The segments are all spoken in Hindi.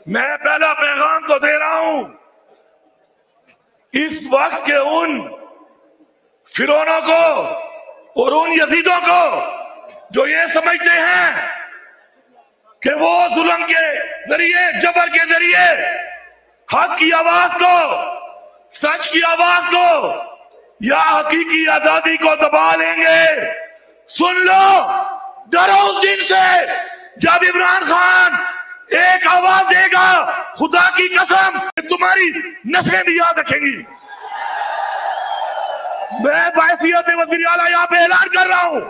मैं पहला पैगाम तो दे रहा हूं इस वक्त के उन फिरौनों को और उन यजीदों को जो ये समझते हैं कि वो जुल्म के जरिए, जबर के जरिए हक की आवाज को, सच की आवाज को या हकीकी आजादी को दबा लेंगे। सुन लो, डरो उस दिन से जब इमरान खान एक आवाज देगा, खुदा की कसम तुम्हारी नस्लें भी याद रखेंगी। मैं बायसियत वज़ीर आला यहाँ पे ऐलान कर रहा हूं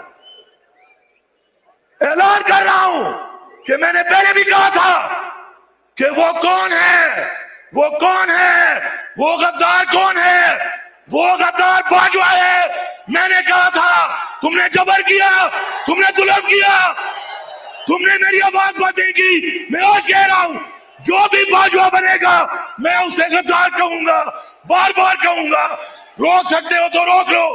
कि मैंने पहले भी कहा था कि वो कौन है, वो कौन है, वो गद्दार कौन है, वो गद्दार बाजवा है। मैंने कहा था तुमने जबर किया, तुमने जुल्म किया, तुमने मेरी आवाज बचेगी। मैं आज कह रहा हूं जो भी बाजवा बनेगा मैं उसे गद्दार कहूंगा, बार बार कहूंगा। रोक सकते हो तो रोक लो।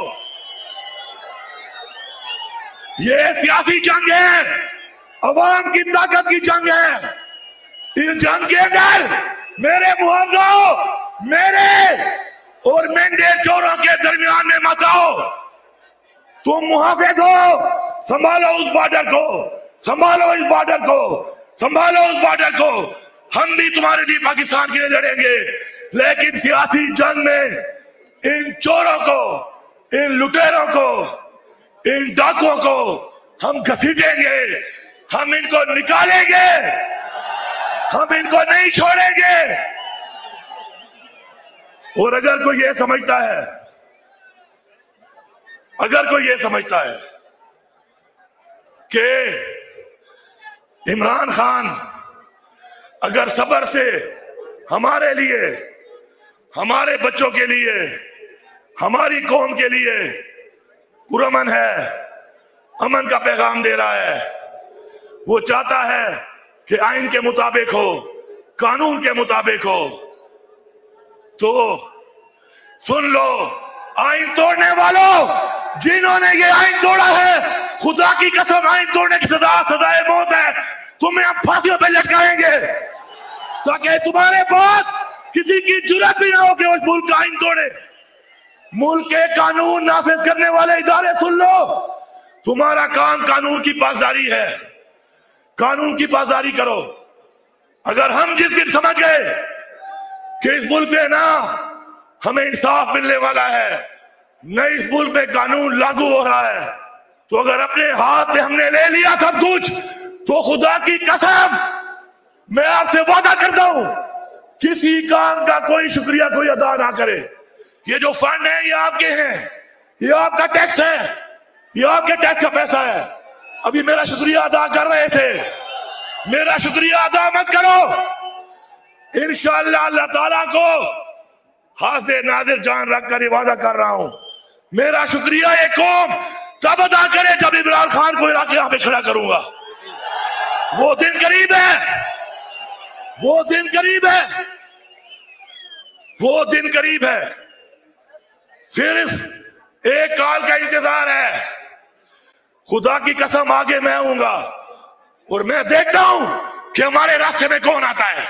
ये सियासी जंग है, अवाम की ताकत की जंग है। इस जंग के अंदर मेरे मुआवजाओं, मेरे और मैंडेट चोरों के दरमियान में मत आओ। तुम मुहाफिज हो, संभालो उस बॉर्डर को, संभालो इस बॉर्डर को, संभालो उस बॉर्डर को। हम भी तुम्हारे लिए पाकिस्तान के लिए लड़ेंगे, लेकिन सियासी जंग में इन चोरों को, इन लुटेरों को, इन डाकुओं को हम घसीटेंगे, हम इनको निकालेंगे, हम इनको नहीं छोड़ेंगे। और अगर कोई ये समझता है, अगर कोई ये समझता है कि इमरान खान अगर सब्र से हमारे लिए, हमारे बच्चों के लिए, हमारी कौम के लिए पुरअमन है, अमन का पैगाम दे रहा है, वो चाहता है कि आइन के मुताबिक हो, कानून के मुताबिक हो, तो सुन लो, आइन तोड़ने वालों, जिन्होंने ये आइन तोड़ा है, खुदा की कसम आइन तोड़ने की सजाए मौत है। तुम्हें हम फांसियों पे लटकाएंगे ताकि तुम्हारे बाद किसी की जुर्रत भी ना हो कि उस मुल्क का आइन तोड़े। मुल्क के कानून नाफिज करने वाले इदारे सुन लो, तुम्हारा काम कानून की पासदारी है, कानून की पासदारी करो। अगर हम जिस दिन समझ गए कि इस मुल्क में ना हमें इंसाफ मिलने वाला है, न इस मुल्क में कानून लागू हो रहा है, तो अगर अपने हाथ में हमने ले लिया सब कुछ, तो खुदा की कसम मैं आपसे वादा करता हूं किसी काम का कोई शुक्रिया कोई अदा ना करे। ये जो फंड है ये आपके हैं, ये आपका टैक्स है, ये आपके टैक्स का पैसा है। अभी मेरा शुक्रिया अदा कर रहे थे, मेरा शुक्रिया अदा मत करो। इंशाअल्लाह अल्लाह ताला को हाज़िर नाज़िर जान रखकर वादा कर रहा हूं, मेरा शुक्रिया ये कौम तब अदा करे जब इमरान खान को इराक यहां पे खड़ा करूंगा। वो दिन करीब है, वो दिन करीब है, वो दिन करीब है। सिर्फ एक काल का इंतजार है। खुदा की कसम आगे मैं आऊंगा और मैं देखता हूं कि हमारे रास्ते में कौन आता है।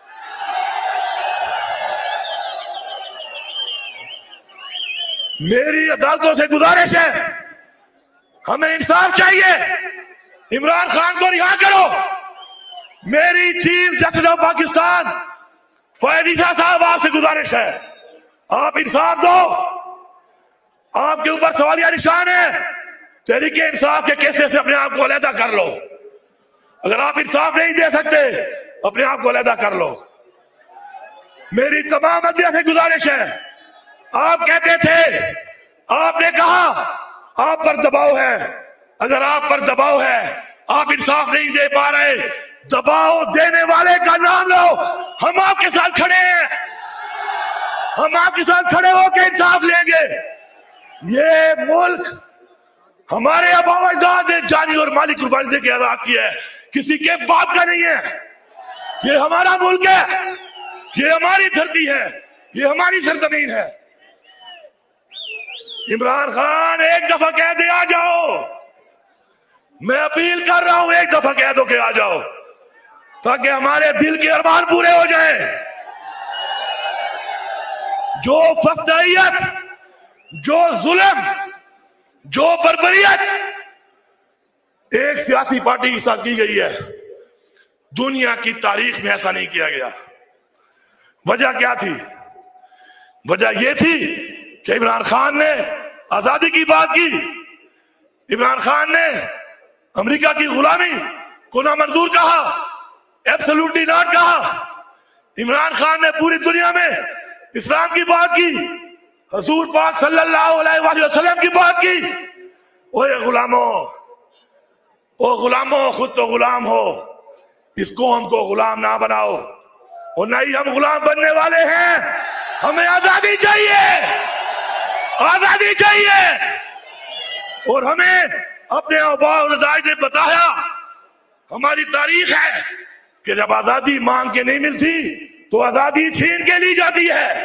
मेरी अदालतों से गुजारिश है, हमें इंसाफ चाहिए। इमरान खान को रिहा करो। मेरी chief justice of Pakistan Faiz Isa साहब आपसे गुजारिश है, आप इंसाफ दो। आपके ऊपर सवालिया निशान है, तहरीके इंसाफ के केसेस से अपने आप को अलहदा कर लो। अगर आप इंसाफ नहीं दे सकते अपने आप को अलहदा कर लो। मेरी तमाम अदलिया से गुजारिश है, आप कहते थे, आपने कहा आप पर दबाव है, अगर आप पर दबाव है, आप इंसाफ नहीं दे पा रहे, दबाव देने वाले का नाम लो। हम आपके साथ खड़े हैं, हम आपके साथ खड़े होकर इंसाफ लेंगे। ये मुल्क हमारे आबा अजदाद ने जानी और माली कुर्बानी देके आजाद किया है, किसी के बाप का नहीं है। ये हमारा मुल्क है, ये हमारी धरती है, ये हमारी सरजमीन है। इमरान खान एक दफा कह दे आ जाओ, मैं अपील कर रहा हूं एक दफा कह दो कि आ जाओ। ताकि हमारे दिल के अरमान पूरे हो जाए। जो फस्दाइयत, जो जुल्म, जो बर्बरियत एक सियासी पार्टी के साथ की गई है, दुनिया की तारीख में ऐसा नहीं किया गया। वजह क्या थी? वजह यह थी कि इमरान खान ने आजादी की बात की, इमरान खान ने अमेरिका की गुलामी को नामंजूर कहा, एब्सोल्युटली नॉट कहा। इमरान खान ने पूरी दुनिया में इस्लाम की बात की, हुजूर पाक सल्लल्लाहु अलैहि वसल्लम की बात की। ओए गुलामों, ओ गुलामों, खुद तो गुलाम हो, इसको हमको गुलाम ना बनाओ, और नहीं हम गुलाम बनने वाले हैं। हमें आजादी चाहिए, आजादी चाहिए। और हमें अपने आबाओ-अजदाद ने बताया, हमारी तारीख है कि जब आजादी मांग के नहीं मिलती तो आजादी छीन के ली जाती है।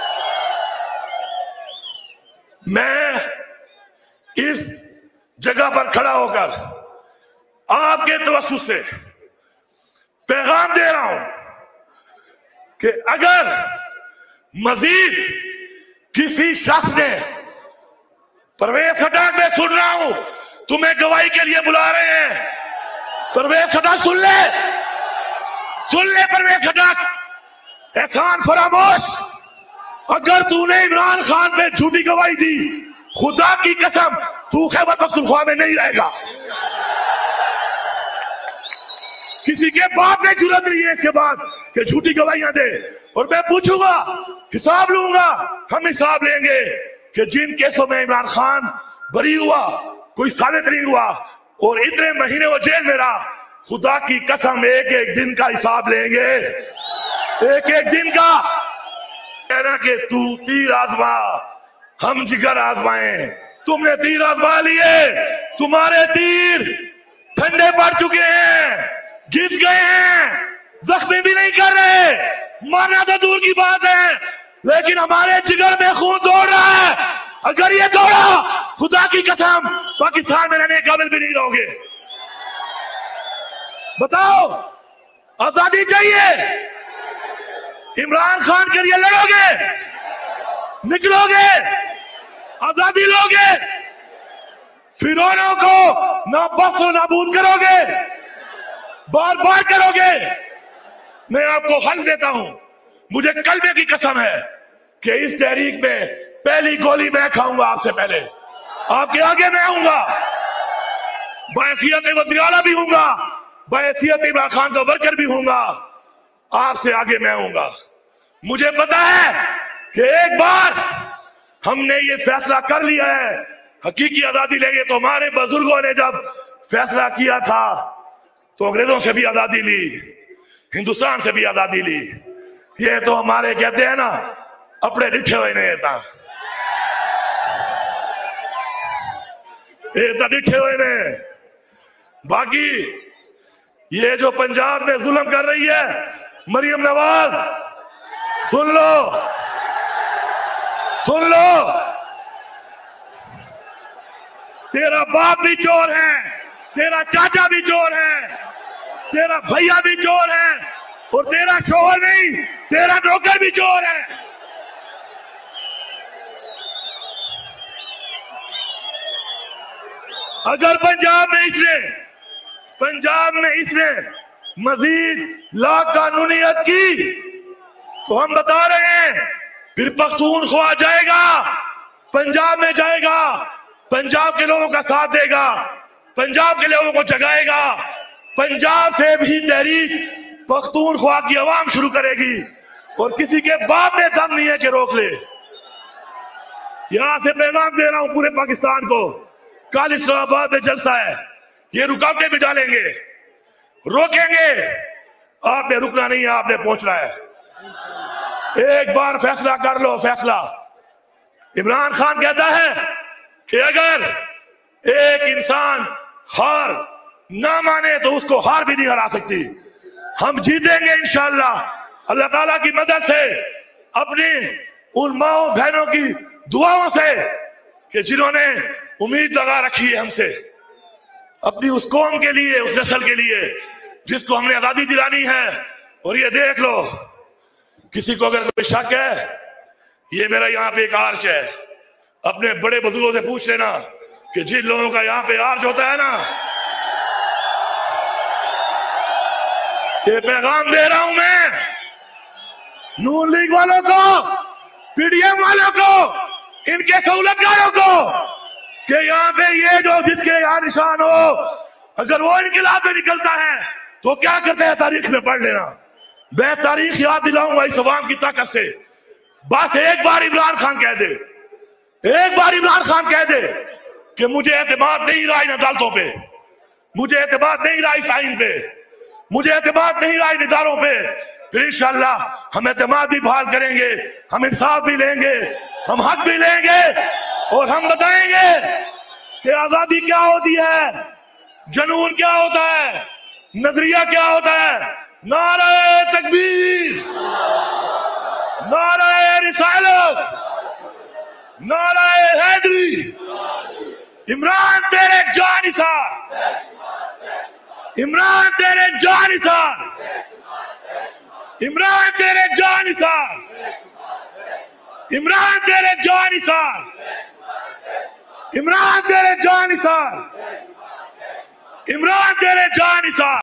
मैं इस जगह पर खड़ा होकर आपके तवज्जुह से पैगाम दे रहा हूं कि अगर मजीद किसी शख्स ने, परवेज खटक में सुन रहा हूं, तुम्हें गवाही के लिए बुला रहे हैं, परवेज खटक सुन ले, सुन ले परवेज खटक, एहसान फरामोश, अगर तूने इमरान खान पे झूठी गवाही दी, खुदा की कसम तू खैबर पख्तूनख्वा में नहीं रहेगा। किसी के बाप ने जुर्रत नहीं है इसके बाद कि झूठी गवाहियां दे। और मैं पूछूंगा, हिसाब लूंगा, हम हिसाब लेंगे कि जिन केसों में इमरान खान बरी हुआ, कोई साबित नहीं हुआ और इतने महीने वो जेल में रहा, खुदा की कसम एक एक दिन का हिसाब लेंगे, एक एक दिन का। कहना कि तू तीर आजमा, हम जिगर आजमाए, तुमने तीर आजमा लिए, तुम्हारे तीर ठंडे पड़ चुके हैं, गिर गए हैं, जख्मी भी नहीं कर रहे, मारना तो दूर की बात है, लेकिन हमारे जिगर में खून दौड़ रहा है। अगर ये दौड़ा, खुदा की कसम पाकिस्तान में रहने काबिल भी नहीं रहोगे। बताओ, आजादी चाहिए, इमरान खान के लिए लड़ोगे, निकलोगे, आजादी लोगे, फिरौनों को ना बख्श नाबूद करोगे, बार बार करोगे। मैं आपको हल देता हूं, मुझे कलमे की कसम है कि इस तहरीक में पहली गोली मैं खाऊंगा, आपसे पहले आपके आगे मैं आऊंगा, बहैसियत वज़ीर आला भी हूंगा, बहैसियत इमरान खान का वर्कर भी हूंगा, आपसे आगे मैं आऊंगा। मुझे पता है कि एक बार हमने ये फैसला कर लिया है, हकीकी आजादी लेंगे। तो हमारे बुजुर्गों ने जब फैसला किया था तो अंग्रेजों से भी आजादी ली, हिंदुस्तान से भी आजादी ली। ये तो हमारे कहते हैं ना, अपने डिठे हुए नहीं था, ये डिठे हुए ने। बाकी ये जो पंजाब में जुल्म कर रही है मरियम नवाज, सुन लो, सुन लो, तेरा बाप भी चोर है, तेरा चाचा भी चोर है, तेरा भैया भी चोर है, और तेरा शोहर नहीं, तेरा नौकर भी चोर है। अगर पंजाब में इसने मजीद ला कानूनियत की तो हम बता रहे हैं, फिर पख्तूनख्वा जाएगा, पंजाब में जाएगा, पंजाब के लोगों का साथ देगा, पंजाब के लोगों को जगाएगा, पंजाब से भी तहरीक पख्तूनख्वा की आवाम शुरू करेगी, और किसी के बाप में दम नहीं है कि रोक ले। यहां से पैगाम दे रहा हूं पूरे पाकिस्तान को, कल इस्लामाबाद में जलसा है, ये रुकावटें भी डालेंगे, रोकेंगे, आपने रुकना नहीं है, आपने पहुंचना है। एक बार फैसला कर लो, फैसला। इमरान खान कहता है कि अगर एक इंसान हार ना माने तो उसको हार भी नहीं हरा सकती। हम जीतेंगे इंशाअल्लाह, अल्लाह ताला की मदद से, अपनी उन माओ बहनों की दुआओं से कि जिन्होंने उम्मीद लगा रखी है हमसे, अपनी उस कौम के लिए, उस नस्ल के लिए जिसको हमने आजादी दिलानी है। और ये देख लो, किसी को अगर कोई शक है, ये मेरा यहाँ पे एक आर्च है, अपने बड़े बुजुर्गों से पूछ लेना कि जिन लोगों का यहाँ पे आर्च होता है ना, ये पैगाम दे रहा हूं मैं नून लीग वालों को, पीडीएम वालों को, इनके सहूलतकारों को, कि यहाँ पे ये जो जिसके यहाँ निशान हो, अगर वो इनकलाब में निकलता है तो क्या करते हैं तारीख में पढ़ लेना। मैं तारीख याद दिलाऊंगा इस अवाम की ताकत से। बस एक बार इमरान खान कह दे, एक बार इमरान खान कह दे कि मुझे एतमाद नहीं रहा इन अदालतों पे, मुझे एतमाद नहीं रहा इस आइन पे, मुझे एतमाद नहीं रहा इन इदारों पे, फिर इंशाअल्लाह हम एतमाद भी बहाल करेंगे, हम इंसाफ भी लेंगे, हम हक भी लेंगे और हम बताएंगे कि आजादी क्या होती है, जुनून क्या होता है, नजरिया क्या होता है। नारे तकबीर, नारे रिसालत, नारे हैदरी, इमरान तेरे जानिसार, इमरान तेरे जानिसार, इमरान तेरे जानिसार, इमरान तेरे जानिसार, इमरान तेरे जानिसार, इमरान तेरे जानिसार।